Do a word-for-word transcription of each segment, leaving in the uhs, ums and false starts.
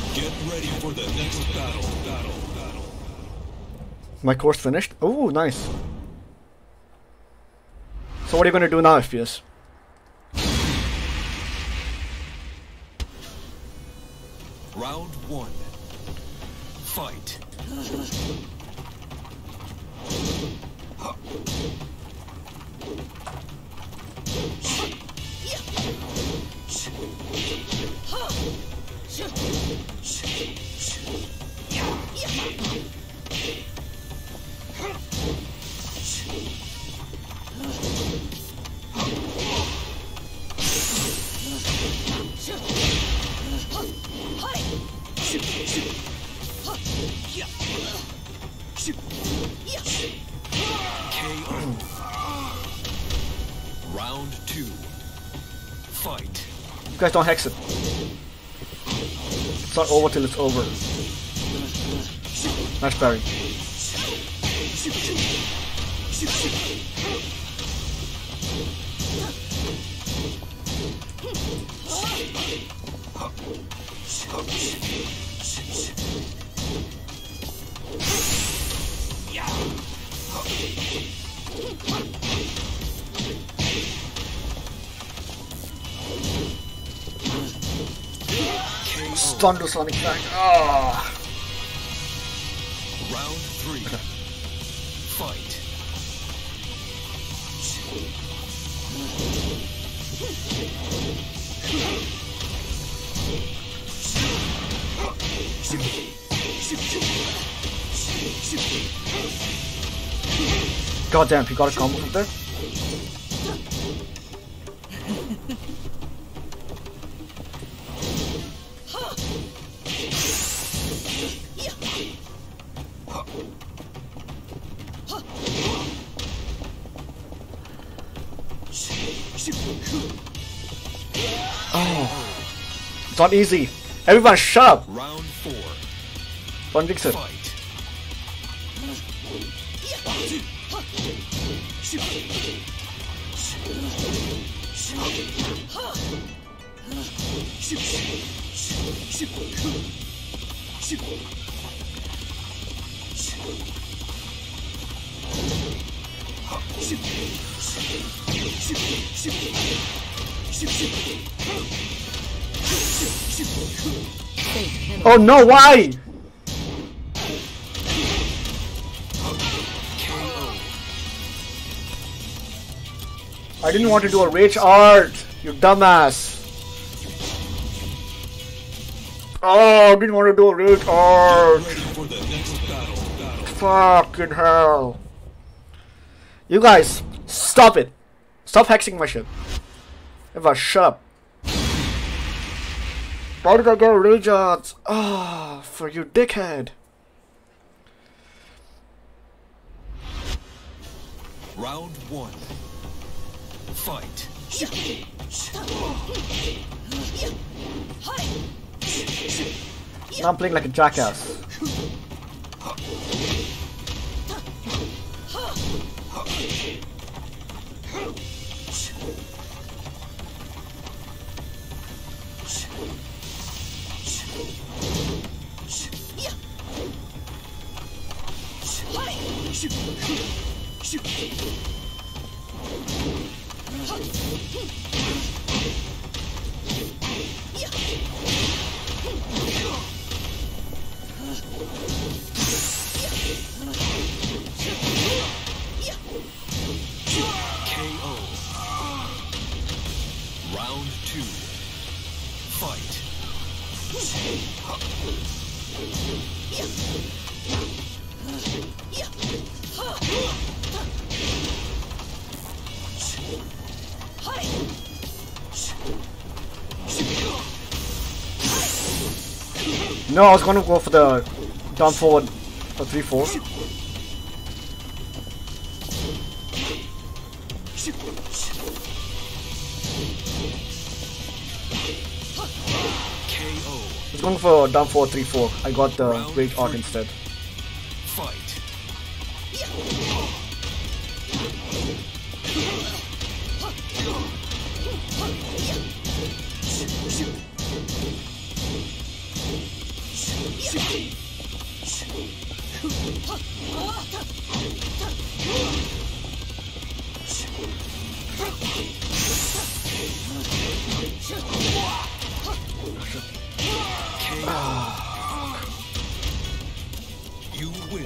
Get ready for the next battle. Battle. Battle. My course finished. Oh, nice. So what are you gonna do now, F P S? Round one. Fight. K O. Round two. Fight. You guys don't hex it. It's not over till it's over. Nice parry. Stun to Sonic back. Ah. Round three. Fight. God damn, he got a combo from there. Oh, it's not easy. Everyone shut up. Round four. Don't fix it. Fight. Oh no, why? I didn't want to do a rage art, you dumbass. Oh, I didn't want to do a rage art. Fucking hell. You guys, stop it. Stop hexing my shit. Eva, shut up. Why did I get a rage art? Ah, oh, for you dickhead. Round one. Fight. Now I'm playing like a jackass. K O. Round two. Fight. No, I was gonna go for the down forward for three four. K O. I was going for down forward three four. I got the rage art instead. Fight. You win.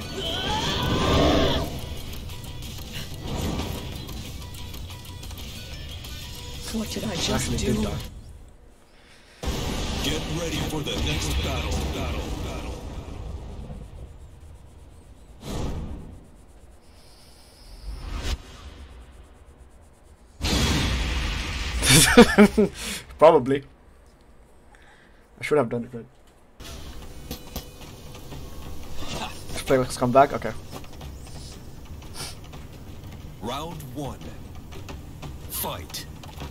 What did I just Actually do? did die. Get ready for the next battle. Battle. Battle. Probably. I should have done it right. This player has come back. Okay. Round one. Fight.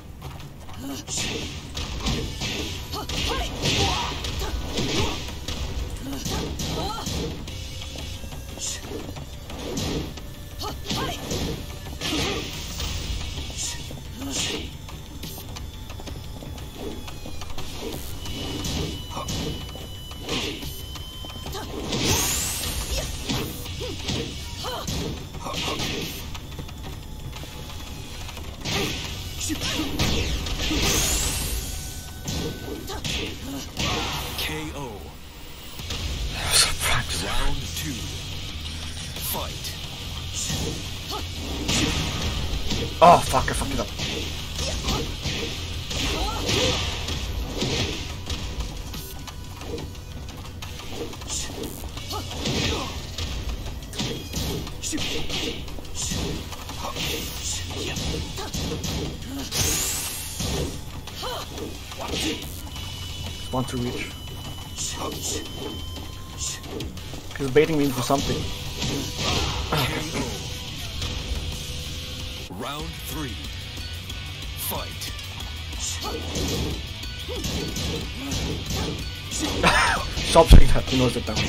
K O. Round two. Fight. Oh fuck! I fucked it up. Want to reach. He's baiting me for something. K O. Round three. Fight. Stop saying that. He knows it now.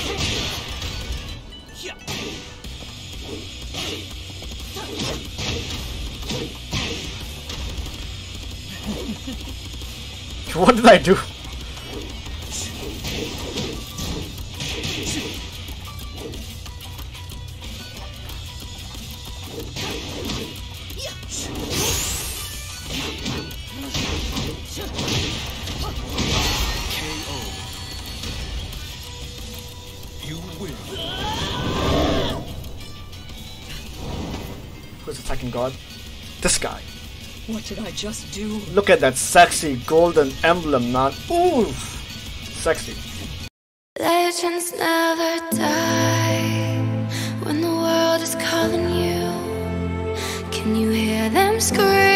What did I do? K O. You win. Who's attacking God? This guy. What did I just do? Look at that sexy golden emblem, man. Ooh, sexy. Legends never die when the world is calling you. Can you hear them scream?